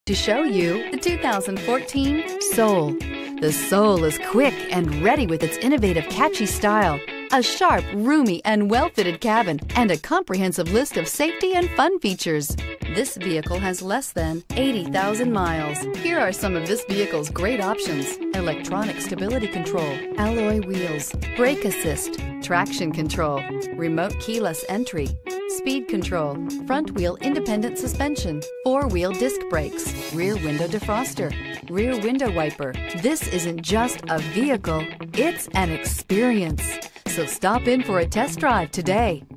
To show you the 2014 Soul. The Soul is quick and ready with its innovative, catchy style, a sharp, roomy, and well-fitted cabin, and a comprehensive list of safety and fun features. This vehicle has less than 80,000 miles. Here are some of this vehicle's great options: electronic stability control, alloy wheels, brake assist, traction control, remote keyless entry, speed control, front wheel independent suspension, four-wheel disc brakes, rear window defroster, rear window wiper. This isn't just a vehicle, it's an experience. So stop in for a test drive today.